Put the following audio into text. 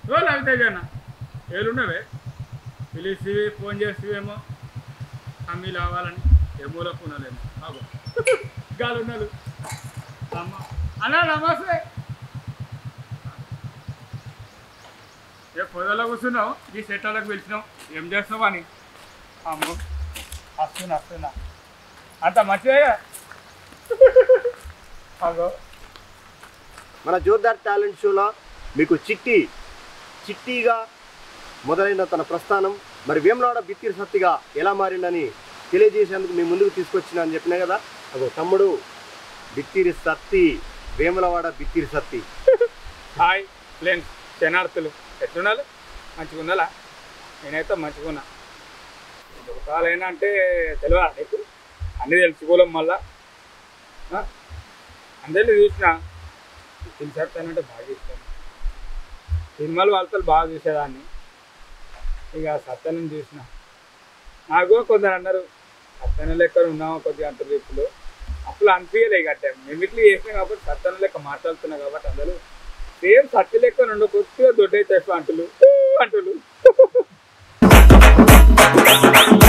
ఓ లవితేజన్న ఏలున్నవే పిలిచి ఫోన్ చేస్తేమో అమ్మి రావాలని ఏమూల కొనలేము బాబు గాలున్నాడు అమ్మ అన్నా నమస్తే ఏ పొదలో కూర్చున్నావు ఈ సెట్టాలకు పిలిచినావు ఏం చేస్తావు అని అమ్మ వస్తున్నా అంత మంచిగా అగో మన జోర్దార్ టాలెంట్ షోలో మీకు చిట్టిగా మొదలైన తన ప్రస్థానం మరి వేములవాడ బిత్తిరి సత్తిగా ఎలా మారిందని తెలియజేసేందుకు మీ ముందుకు తీసుకొచ్చిన అని చెప్పినా కదా అగో తమ్ముడు బిత్తిరి సత్తి వేములవాడ బిత్తిరి సత్తి. హాయ్ ఫ్రెండ్స్ శనార్థులు ఎట్లున్నారు మంచిగా ఉండాలా నేనైతే మంచిగా ఉన్నా దుకాలైనా అంటే తెలియదా నీకు అన్నీ తెలుసుకోలేం మళ్ళా అందరినీ చూసిన పిలిచేస్తానంటే బాగా చూస్తాను సినిమాలు వార్తలు బాగా చూసేదాన్ని ఇక సత్యాన్ని చూసిన నాకు కొందరు అన్నారు సత్యాన్ని లెక్క ఉన్నాము కొద్దిగా అంతర్వీపులు అప్పుడు అనిపించలే గట్టే మిమిక్లీ చేసినా కాబట్టి సత్యాన్ని లెక్క మాట్లాడుతున్నా కాబట్టి అందరూ సేమ్ సత్య లెక్క నుండి కొద్దిగా దొడ్డైతే అంటులు